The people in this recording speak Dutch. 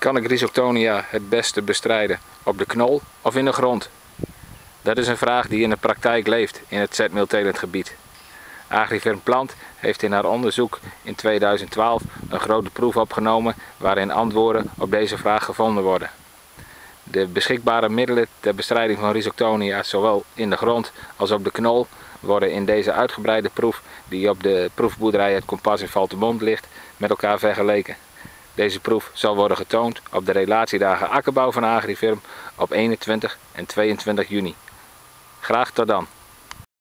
Kan ik Rhizoctonia het beste bestrijden op de knol of in de grond? Dat is een vraag die in de praktijk leeft in het zetmeeltelend gebied. Agriferm Plant heeft in haar onderzoek in 2012 een grote proef opgenomen waarin antwoorden op deze vraag gevonden worden. De beschikbare middelen ter bestrijding van Rhizoctonia zowel in de grond als op de knol worden in deze uitgebreide proef die op de proefboerderij Het Kompas in Valthermond ligt met elkaar vergeleken. Deze proef zal worden getoond op de relatiedagen akkerbouw van Agriferm op 21 en 22 juni. Graag tot dan.